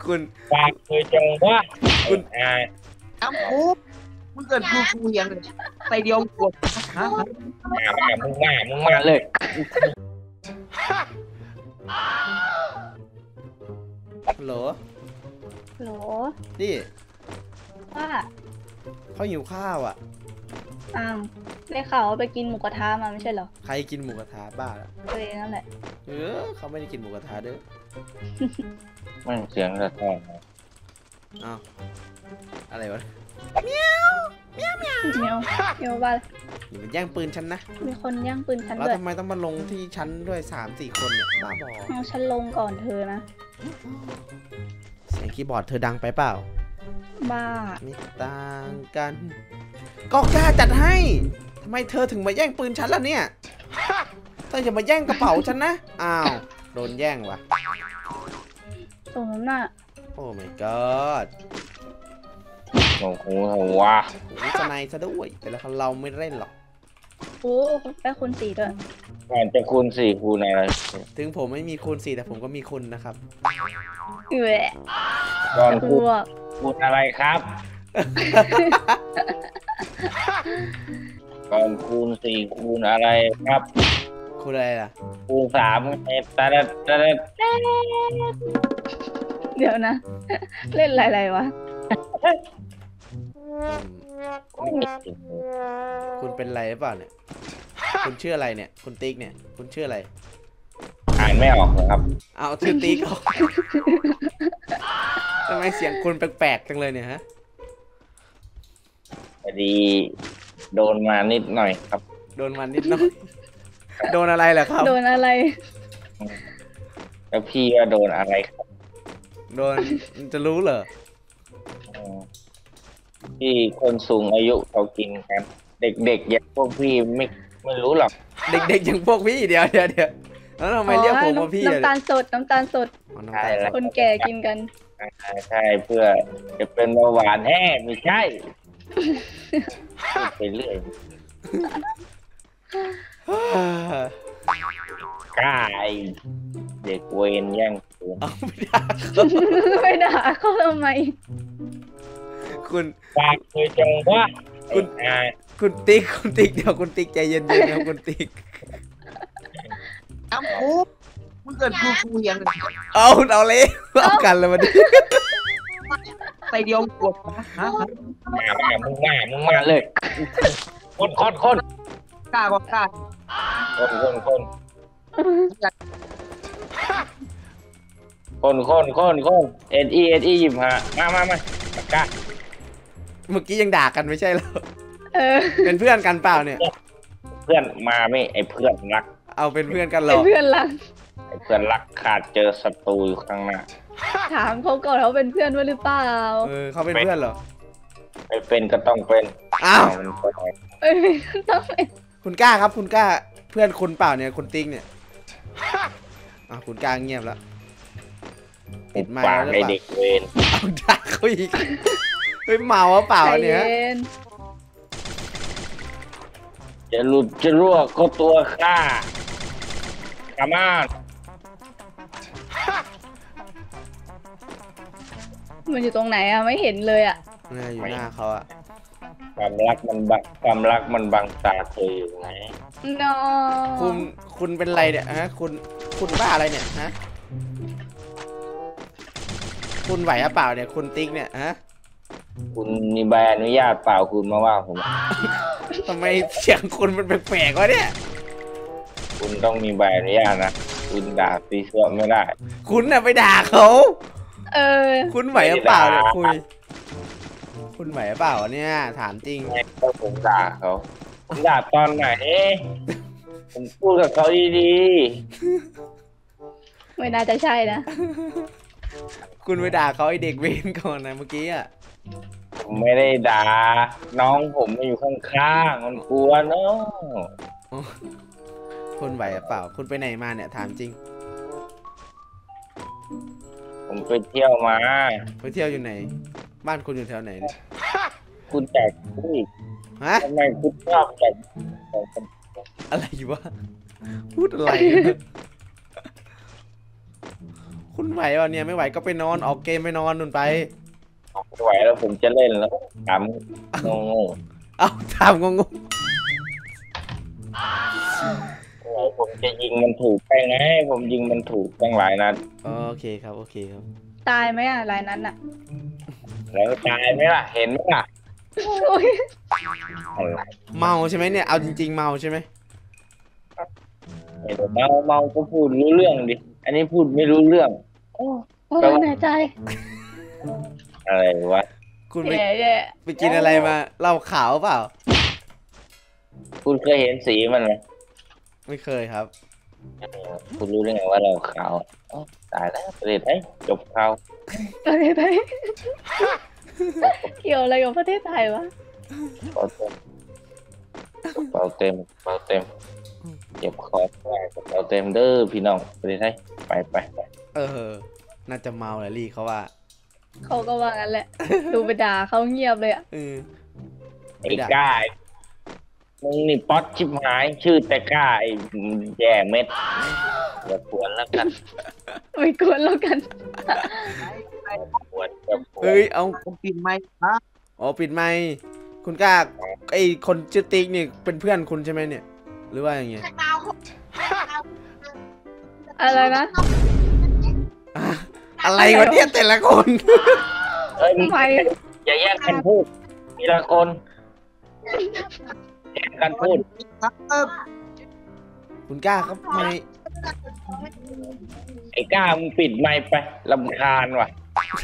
คุณปากเคยจังวะคุณน้ำกูมึงเกิดกูเฮียงเลยใส่เดียวกดฮะมึงมาเลยฮัลโหลโหลนี่ว่าเขาหิวข้าวอ่ะอ้าวได้ข่าวว่าไปกินหมูกระทะมาไม่ใช่เหรอใครกินหมูกระทะบ้าแล้วตัวเองนั่นแหละเขาไม่ได้กินหมูกระทะเด้อมันเสียงสะท้อนอ้าวอะไรวะเมียวเมียวว่าอย่ามาแย่งปืนฉันนะมีคนย่างปืนฉันแล้วด้วยทำไมต้องมาลงที่ฉันด้วย3-4 คนเนี่ยบ้าบอเอาฉันลงก่อนเธอนะเสียงคีย์บอร์ดเธอดังไปเปล่าบ้าไม่ต่างกัน ก็กล้าจัดให้ทำไมเธอถึงมาแย่งปืนฉันล่ะเนี่ยเธออย่ามาแย่งกระเป๋าฉันนะอ้าวโดนแย่งว่ะสมน่ะโอ้ my god โอ้โหวะโอ้ยสไนซะด้วยแต่ละคนเราไม่เล่นหรอกโอ้ได้คูณ4ด้วยก่อนจะคูณ4คูณอะไรถึงผมไม่มีคูณ4แต่ผมก็มีคุณนะครับแหวะก่อนกคูลัณวอะไรครับก่อนคูณ4คูณอะไรครับคุณอะไรล่ะคูณ3ตะเด็ดเดี๋ยวนะ เล่นอะไรวะคุณเป็นอะไรหรือเปล่าเนี่ย คุณชื่ออะไรเนี่ย คุณติ๊กเนี่ย คุณชื่ออะไรอ่านไม่ออกเหรอครับเอาชื่อติ๊กออกทำไมเสียงคุณแปลกๆจังเลยเนี่ยฮะพอดีโดนมานิดหน่อยครับโดนมันนิดหน่อยโดนอะไรเหรอครับโดนอะไรแล้วพี่ว่าโดนอะไรครับโดนจะรู้เหรอที่คนสูงอายุเขากินกัน เด็กๆอย่างพวกพี่ไม่รู้หรอกเด็กๆอย่างพวกพี่เดี๋ยวแล้วทำไมเรียกผมว่าพี่เลยน้ำตาลสด น้ำตาลสดอ๋อน้ำตาลสดคนแก่กินกันใช่เพื่อจะเป็นเบาหวานแห้ไม่ใช่พูดไปเรื่อยกล้าไอเด็กเวรแย่งปืนเอาไม่ได้ไปด่าเขาทำไมคุณปากเคยจังวะคุณติ๊กเดี๋ยวคุณติ๊กใจเย็นๆนะคุณติ๊กน้ำกูมึงเกิดกูเฮียงเลยเอาเลยเอากันเลยวันนี้ใส่เดียวกดฮะมึงมาเลยคนกล้าก็กล้าคนเอ็ดอีหยิบมาปากกาเมื่อกี้ยังด่ากันไม่ใช่เหรอ เป็นเพื่อนกันเปล่าเนี่ยเพื่อนมาไม่ไอเพื่อนรักเอาเป็นเพื่อนกันเหรเป็นอเพื่อนรักไอเพื่อนรักขาดเจอศัตรูอยู่ข้างหน้าถามเขาก่อนเขาเป็นเพื่อนด้วยหรือเปล่าเขาเป็นเพื่อนเหรอไม่เป็นก็ต้องเป็นอ้าวมันก็ได้เอ้ยต้องเป็นคุณกล้าครับคุณกล้าเพื่อนคุณเปล่าเนี่ยคุณติ๊กเนี่ยคุณกล้าเงียบแล้วปิดไมค์ปากแล้วหไอรือเปล่าเด็กเวรเอาด่าเขาอีกเฮ้ยเมาหรือเปล่าใจเนี่ยเย็นจะหลุดจะรั่วก็ตัวข้า Come on มันอยู่ตรงไหนอะไม่เห็นเลยอะอยู่หน้าเขาอะความรักมันบังตาเธออยู่ไหนนอคุณเป็นไรเนี่ยฮะคุณบ้าอะไรเนี่ยฮะคุณไหวหรือเปล่าเนี่ยคุณติ๊กเนี่ยฮะคุณมีใบอนุญาตเปล่าคุณมาว่าผมทำไมเสียงคุณมันแปลกๆวะเนี่ยคุณต้องมีใบอนุญาตนะคุณด่าซีซัวไม่ได้คุณน่ะไปด่าเขา คุณไหวหรือเปล่าเนี่ยคุณไหวหรือเปล่าเนี่ยถามจริงไม่ก็ผมด่าเขาผมด่าตอนไหนผมพูดกับเขาดีไม่น่าจะใช่นะคุณไปด่าเขาไอเด็กเวรก่อนนะเมื่อกี้อะๆผมไม่ได้ด่าน้องผมมาอยู่ข้างๆมันกลัวเนาะคุณไหวหรือเปล่าคุณไปไหนมาเนี่ยถามจริงผมไปเที่ยวมาไปเที่ยวอยู่ไหน บ้านคุณอยู่แถวไหนเนี่ยคุณแจกผู้หญิงฮะทำไมคุณชอบแจกอะไรวะพูดอะไรเนี่ยโคุณไหวป่ะเนี่ยไม่ไหวก็ไปนอนออกเกมไปนอนนู่นไปไม่ไหวแล้วผมจะเล่นแล้วถามงงเอาถามงงๆผมจะยิงมันถูกไปไงผมยิงมันถูกตั้งหลายนัดโอเคครับโอเคครับตายไหมอ่ะรายนั้นอ่ะแล้วตายไหมล่ะเห็นไหมล่ะโอ้ยอะไรเมาใช่ไหมเนี่ยเอาจริงๆเมาใช่ไหมเห็นเมาก็พูดรู้เรื่องดิอันนี้พูดไม่รู้เรื่องโอ้เหนื่อยใจอะไรวะคุณไปแย่ไปกินอะไรมาเหล้าขาวเปล่าคุณเคยเห็นสีมันไหมไม่เคยครับคุณรู้ได้ไงว่าเราขาวอ๋อตายแล้วประเด็นไอ้จบข่าวประเทศไทยเกี่ยวอะไรกับประเทศไทยวะเป่าเต็มเจ็บคอได้เป่าเต็มเด้อพี่น้องประเด็นไอ้ไปน่าจะเมาแหละลี่เขาว่าเขาก็ว่างั้นแหละ ดูไปด่าเขาเงียบเลยอ่ะไอ้ก้ามึงนี่ป๊อตชิบหายชื่อแต่ก้าไอ้แย่เม็ดอย่าปวดแล้วกันไม่กวนแล้วกันปวดจะปวดเฮ้ยเอาผมปิดไมค์ฮะอ๋อปิดไมค์คุณกล้าไอคนชื่อติ๊กนี่เป็นเพื่อนคุณใช่ไหมเนี่ย หรือว่าอย่างเงี้ยอะไรนะอะอะไรวะเนี่ยแต่ละคนเอ้ยทำไมอย่าแยกกันพูดทีละคนแยกกันพูดครับคุณกล้าครับไม่ไอ้ก้ามึงปิดไมค์ไปรำคาญว่ะ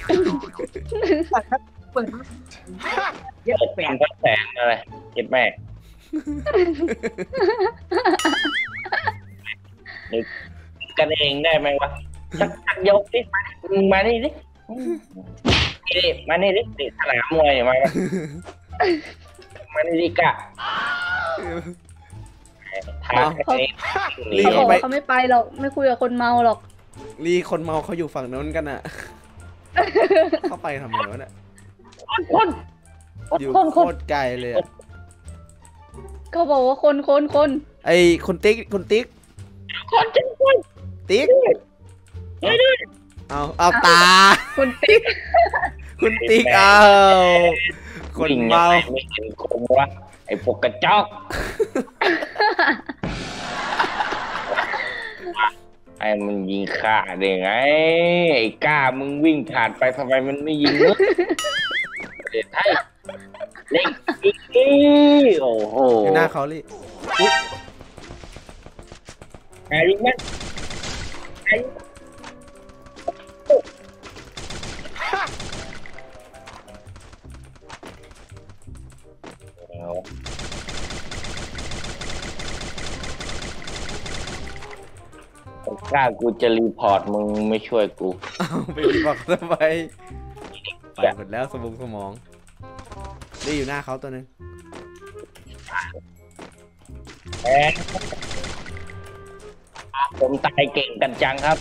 เปิดเปิดเป็นพระแสงอะไรเก็บแม่นึกกันเองได้ไหมวะสักยกดิมึงมานี่ดินี่มานี่ดิสนามมวยมานี่ดิกะทางนี้เขาบอกว่าเขาไม่ไปหรอก ไม่คุยกับคนเมาหรอกลีคนเมาเขาอยู่ฝั่งโน้นกันอะ เข้าไปทำไมวะเนี่ยคนอยู่คนโคตรไกลเลยอะเขาบอกว่าคนไอคุณติ๊กคุณติ๊กคนจังคนติ๊กเอาตาคุณติ๊กคุณติ๊กเอาคนเมาไม่เห็นคนวะไอ้พวกกระจอกไอ้มันยิงขาดได้ไงไอ้ก้ามึงวิ่งผ่านไปทำไมมันไม่ยิงมึงเด็ดไทยเล็กอีกโอ้โหอยู่หน้าเขาลี่อุ๊ยไอ้ยิงมันไอ้ถ้ากูจะรีพอร์ตมึงไม่ช่วยกูเอาไปบอกทำไมไปหมดแล้วสมองลี่อยู่หน้าเขาตัวนึงแอนผมตายเก่งกันจังครับ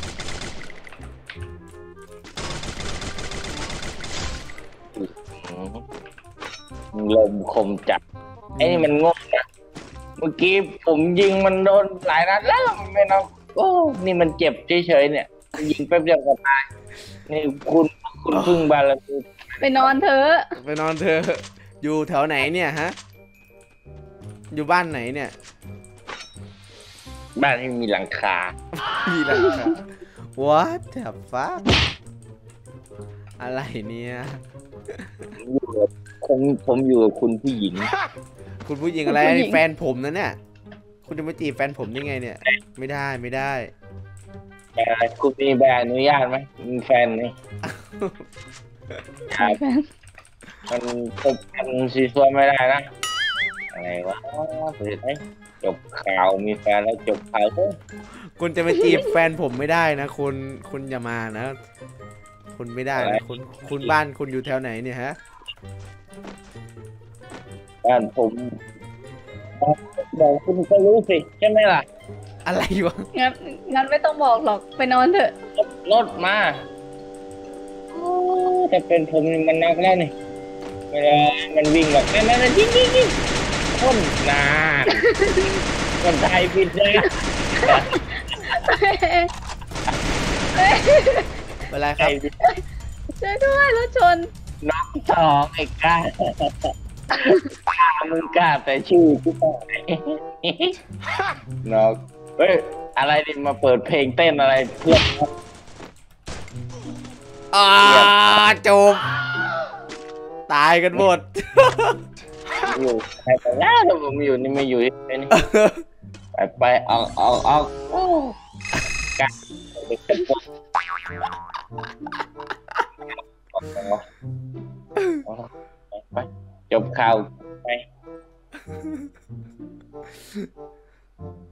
ลมคมจัดไอ้นี่มันงงนะเมื่อกี้ผมยิงมันโดนหลายนัดแล้วมันไม่น็อกโอ้นี่มันเจ็บเฉยๆเนี่ยยิงแป๊บเดียวก็ตายนี่คุณพึ่งบารมีไปนอนเถอะไปนอนเธอะอยู่แถวไหนเนี่ยฮะอยู่บ้านไหนเนี่ยบ้านที่มีหลังคามีหลังคา What the fuck อะไรเนี่ยผมอยู่กับคุณผู้หญิงคุณผู้หญิงอะไรแฟนผมนะเนี่ยคุณจะมาจีบแฟนผมได้ไงเนี่ย ไม่ได้แต่คุณมีใบอนุญาตไหมมีแฟนไหมครับมันคบกันซีซัวไม่ได้นะอะไรวะเห็นไหมจบข่าวมีแฟนแล้วจบข่าวก็คุณจะมาจีบแฟนผมไม่ได้นะคุณอย่ามานะ คุณไม่ได้นะคุณบ้านคุณอยู่แถวไหนเนี่ยฮะบ้านผมบอกคุณก็รู้สิใช่ไหมล่ะอะไรวะงั้นไม่ต้องบอกหรอก ไปนอนเถอะรถมาแต่เป็นผมนี่มันนักแล้วนี่เวลามันวิ่งแบบนั่นยิงคนนานคนไทยผิดนะเป็นไรคไอ้รับช่วยด้วยรถชนน้องสองไอ้กล้ามึงกล้าแต่ชื่อที่ไหนน้องเฮ้ยอะไรดิมาเปิดเพลงเต้นอะไรเพื่อนจบตายกันหมดอยู่ใครแต่แล้วผมอยู่นี่ไม่อยู่ที่นี่ไปเอากันไปจบข่าวไป